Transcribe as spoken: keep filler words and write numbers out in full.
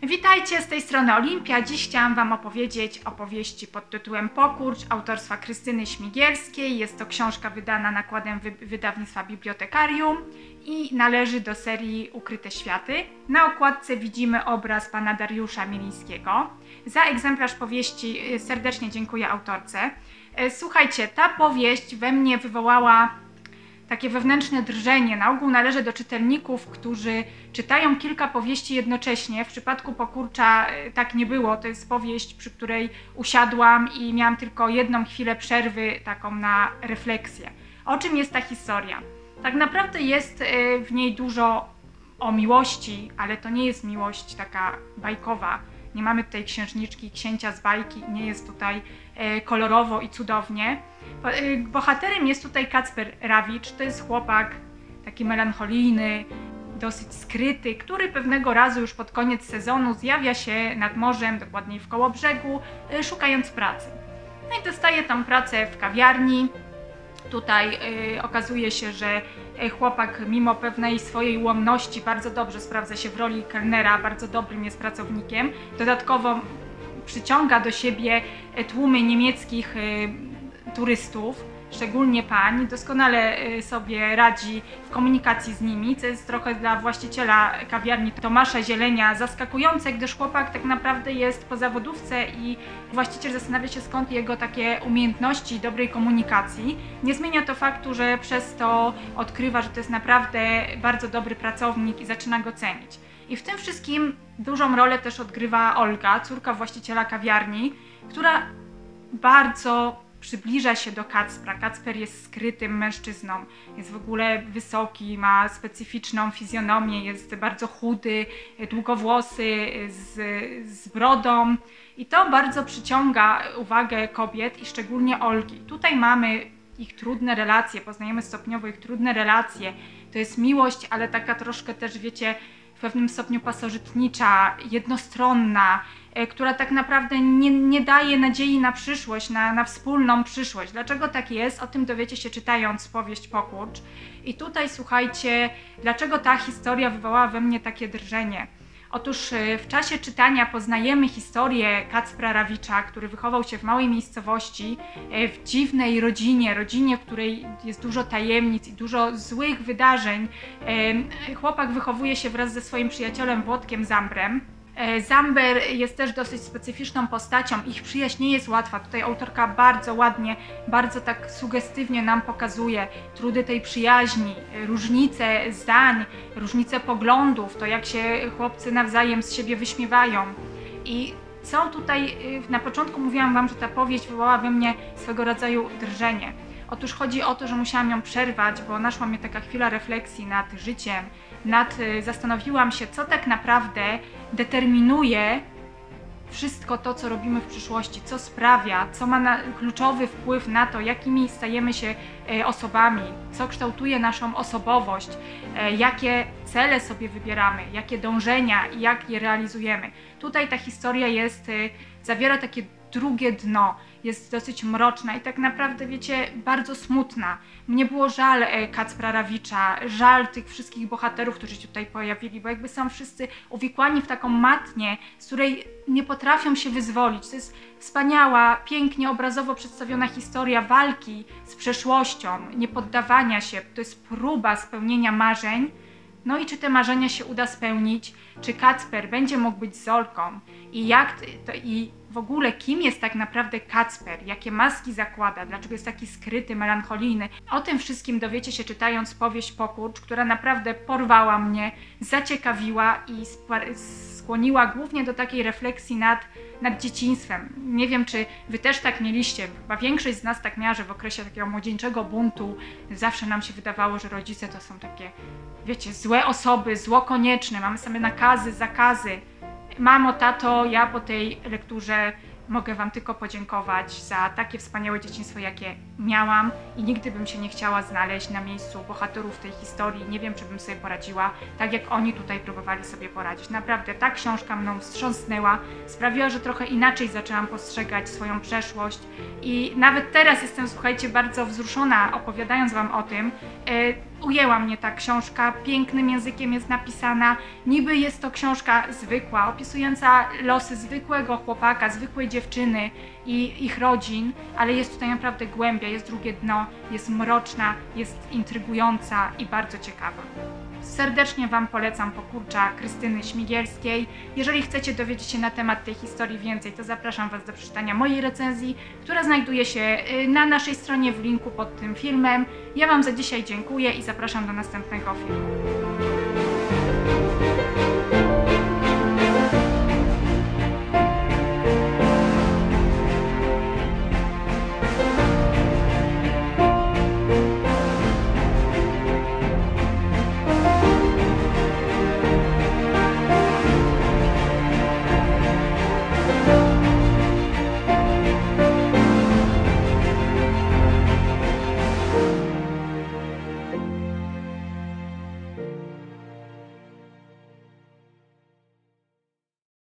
Witajcie, z tej strony Olimpia. Dziś chciałam Wam opowiedzieć o powieści pod tytułem Pokurcz autorstwa Krystyny Śmigielskiej. Jest to książka wydana nakładem wy wydawnictwa Bibliotekarium i należy do serii Ukryte Światy. Na okładce widzimy obraz pana Dariusza Milińskiego. Za egzemplarz powieści serdecznie dziękuję autorce. Słuchajcie, ta powieść we mnie wywołała takie wewnętrzne drżenie. Na ogół należy do czytelników, którzy czytają kilka powieści jednocześnie. W przypadku Pokurcza tak nie było. To jest powieść, przy której usiadłam i miałam tylko jedną chwilę przerwy taką na refleksję. O czym jest ta historia? Tak naprawdę jest w niej dużo o miłości, ale to nie jest miłość taka bajkowa. Nie mamy tutaj księżniczki, księcia z bajki, nie jest tutaj kolorowo i cudownie. Bohaterem jest tutaj Kacper Rawicz, to jest chłopak taki melancholijny, dosyć skryty, który pewnego razu już pod koniec sezonu zjawia się nad morzem, dokładniej w Kołobrzegu, szukając pracy. No i dostaje tam pracę w kawiarni. Tutaj y, okazuje się, że chłopak mimo pewnej swojej ułomności bardzo dobrze sprawdza się w roli kelnera, bardzo dobrym jest pracownikiem. Dodatkowo przyciąga do siebie tłumy niemieckich y, turystów, szczególnie pań, doskonale sobie radzi w komunikacji z nimi, co jest trochę dla właściciela kawiarni Tomasza Zielenia zaskakujące, gdyż chłopak tak naprawdę jest po zawodówce i właściciel zastanawia się, skąd jego takie umiejętności dobrej komunikacji. Nie zmienia to faktu, że przez to odkrywa, że to jest naprawdę bardzo dobry pracownik i zaczyna go cenić. I w tym wszystkim dużą rolę też odgrywa Olga, córka właściciela kawiarni, która bardzo przybliża się do Kacpra. Kacper jest skrytym mężczyzną, jest w ogóle wysoki, ma specyficzną fizjonomię, jest bardzo chudy, długowłosy, z, z brodą i to bardzo przyciąga uwagę kobiet i szczególnie Olgi. Tutaj mamy ich trudne relacje, poznajemy stopniowo ich trudne relacje. To jest miłość, ale taka troszkę też, wiecie, w pewnym stopniu pasożytnicza, jednostronna, która tak naprawdę nie, nie daje nadziei na przyszłość, na, na wspólną przyszłość. Dlaczego tak jest? O tym dowiecie się czytając powieść Pokurcz. I tutaj słuchajcie, dlaczego ta historia wywołała we mnie takie drżenie. Otóż w czasie czytania poznajemy historię Kacpra Rawicza, który wychował się w małej miejscowości, w dziwnej rodzinie, rodzinie, w której jest dużo tajemnic i dużo złych wydarzeń. Chłopak wychowuje się wraz ze swoim przyjacielem Włodkiem Zambrem. Zamber jest też dosyć specyficzną postacią, ich przyjaźń nie jest łatwa. Tutaj autorka bardzo ładnie, bardzo tak sugestywnie nam pokazuje trudy tej przyjaźni, różnice zdań, różnice poglądów, to jak się chłopcy nawzajem z siebie wyśmiewają. I co tutaj, na początku mówiłam Wam, że ta powieść wywołała we mnie swego rodzaju drżenie. Otóż chodzi o to, że musiałam ją przerwać, bo naszła mnie taka chwila refleksji nad życiem, nad, zastanowiłam się, co tak naprawdę determinuje wszystko to, co robimy w przyszłości, co sprawia, co ma na, kluczowy wpływ na to, jakimi stajemy się e, osobami, co kształtuje naszą osobowość, e, jakie cele sobie wybieramy, jakie dążenia i jak je realizujemy. Tutaj ta historia jest, e, zawiera takie drugie dno, jest dosyć mroczna i tak naprawdę, wiecie, bardzo smutna. Mnie było żal Kacpra Rawicza, żal tych wszystkich bohaterów, którzy się tutaj pojawili, bo jakby są wszyscy uwikłani w taką matnię, z której nie potrafią się wyzwolić. To jest wspaniała, pięknie obrazowo przedstawiona historia walki z przeszłością, niepoddawania się. To jest próba spełnienia marzeń. No i czy te marzenia się uda spełnić? Czy Kacper będzie mógł być z Olką? I jak to, i w ogóle kim jest tak naprawdę Kacper? Jakie maski zakłada? Dlaczego jest taki skryty, melancholijny? O tym wszystkim dowiecie się czytając powieść Pokurcz, która naprawdę porwała mnie, zaciekawiła i skłoniła głównie do takiej refleksji nad, nad dzieciństwem. Nie wiem, czy Wy też tak mieliście, chyba większość z nas tak miała, że w okresie takiego młodzieńczego buntu zawsze nam się wydawało, że rodzice to są takie, wiecie, złe osoby, zło konieczne, mamy same nakazy, zakazy. Mamo, tato, ja po tej lekturze mogę Wam tylko podziękować za takie wspaniałe dzieciństwo, jakie miałam i nigdy bym się nie chciała znaleźć na miejscu bohaterów tej historii. Nie wiem, czy bym sobie poradziła, tak jak oni tutaj próbowali sobie poradzić. Naprawdę ta książka mną wstrząsnęła, sprawiła, że trochę inaczej zaczęłam postrzegać swoją przeszłość i nawet teraz jestem, słuchajcie, bardzo wzruszona opowiadając Wam o tym. Ujęła mnie ta książka, pięknym językiem jest napisana. Niby jest to książka zwykła, opisująca losy zwykłego chłopaka, zwykłej dziewczyny i ich rodzin, ale jest tutaj naprawdę głębia, jest drugie dno, jest mroczna, jest intrygująca i bardzo ciekawa. Serdecznie Wam polecam Pokurcza Krystyny Śmigielskiej. Jeżeli chcecie dowiedzieć się na temat tej historii więcej, to zapraszam Was do przeczytania mojej recenzji, która znajduje się na naszej stronie w linku pod tym filmem. Ja Wam za dzisiaj dziękuję i zapraszam do następnego filmu.